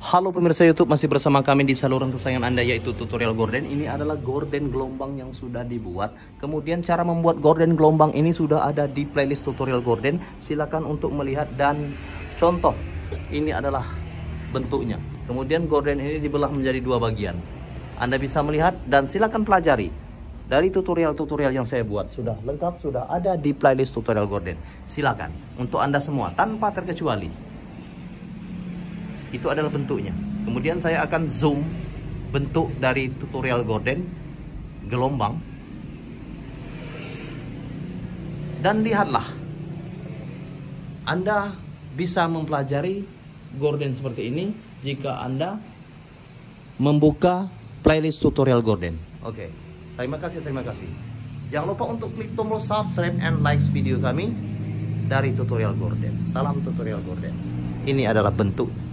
Halo pemirsa YouTube, masih bersama kami di saluran kesayangan Anda, yaitu tutorial gorden. Ini adalah gorden gelombang yang sudah dibuat. Kemudian cara membuat gorden gelombang ini sudah ada di playlist tutorial gorden. Silakan untuk melihat dan contoh. Ini adalah bentuknya. Kemudian gorden ini dibelah menjadi dua bagian. Anda bisa melihat dan silakan pelajari. Dari tutorial-tutorial yang saya buat sudah lengkap, sudah ada di playlist tutorial gorden. Silakan untuk Anda semua tanpa terkecuali. Itu adalah bentuknya. Kemudian saya akan zoom bentuk dari tutorial gorden gelombang. Dan lihatlah, Anda bisa mempelajari gorden seperti ini jika Anda membuka playlist tutorial gorden. Oke, terima kasih. Jangan lupa untuk klik tombol subscribe and like video kami dari tutorial gorden. Salam tutorial gorden. Ini adalah bentuk